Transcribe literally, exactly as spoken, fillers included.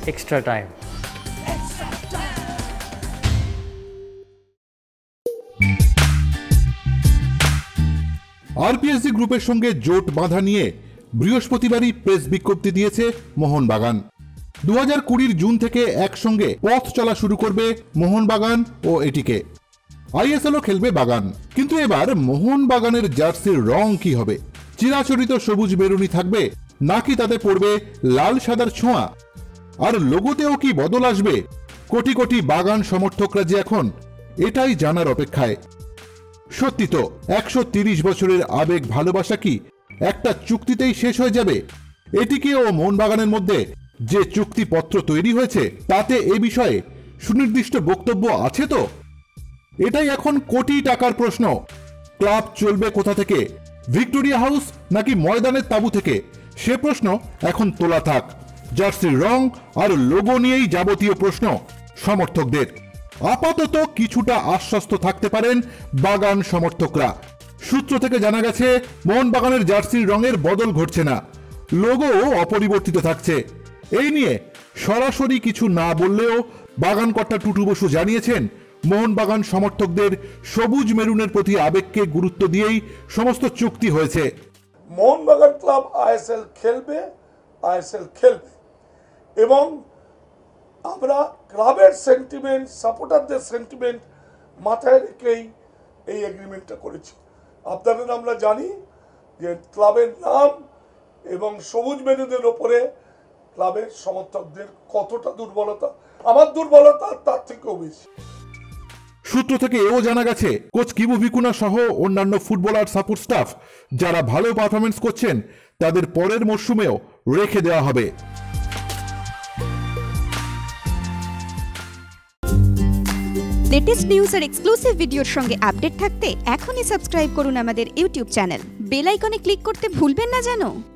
Extra time. RPSG গ্রুপের সঙ্গে জোট বাঁধা নিয়ে বৃহস্পতিবারই প্রেস বিজ্ঞপ্তি দিয়েছে মোহনবাগান। দু হাজার কুড়ির জুন থেকে একসঙ্গে পথ চলা শুরু করবে মোহনবাগান ও এটিকে। আইএসএলও খেলবে বাগান, কিন্তু এবার মোহনবাগানের জার্সির রং কি হবে? চিরাচরিত সবুজ বেরুনি থাকবে নাকি তাতে পড়বে লাল সাদার ছোঁয়া? আর লোগোতেও কি বদল আসবে? কোটি কোটি বাগান সমর্থকরা যে এখন এটাই জানার অপেক্ষায়। সত্যি তো, একশো তিরিশ বছরের আবেগ ভালোবাসা কি একটা চুক্তিতেই শেষ হয়ে যাবে? এটিকে ও মোহনবাগানের মধ্যে যে চুক্তিপত্র তৈরি হয়েছে তাতে এ বিষয়ে সুনির্দিষ্ট বক্তব্য আছে তো? এটাই এখন কোটি টাকার প্রশ্ন। ক্লাব চলবে কোথা থেকে, ভিক্টোরিয়া হাউস নাকি ময়দানের তাঁবু থেকে? সে প্রশ্ন এখন তোলা থাক। জার্সির রং আর লোগো নিয়েই যাবতীয় প্রশ্ন সমর্থকদের। আপাতত কিছুটা আশ্বস্ত থাকতে পারেন বাগান সমর্থকরা। সূত্র থেকে জানা গেছে মোহনবাগানের জার্সির রঙের বদল ঘটছে না, লোগো অপরিবর্তিত থাকছে। এই নিয়ে সরাসরি কিছু না বললেও বাগান কর্তা টুটু বসু জানিয়েছেন মোহনবাগান সমর্থকদের সবুজ মেরুনের প্রতি আবেগকে গুরুত্ব দিয়েই সমস্ত চুক্তি হয়েছে। মোহনবাগান ক্লাব আইএসএল খেলবে, আইএসএল খেলবে এবং আমরা ক্লাবের সেন্টিমেন্ট, সাপোর্টারদের সেন্টিমেন্ট মাথায় রেখেই এই এগ্রিমেন্টটা করেছি। আপনাদের আমরা জানি যে ক্লাবের নাম এবং সবুজ মেরুনের ওপরে ক্লাবের সমর্থকদের কতটা দুর্বলতা, আমার দুর্বলতা তার থেকেও বেশি। সূত্র থেকে এও জানা গেছে কোচ কিবু ভিকুনা সহ অন্যান্য ফুটবলার সাপোর্ট স্টাফ যারা ভালো পারফরমেন্স করছেন তাদের পরের মরশুমেও রেখে দেওয়া হবে। লেটেস্ট নিউজ আর এক্সক্লুসিভ ভিডিওর সঙ্গে আপডেট থাকতে এখনই সাবস্ক্রাইব করুন আমাদের ইউটিউব চ্যানেল। বেল আইকনে ক্লিক করতে ভুলবেন না যেন।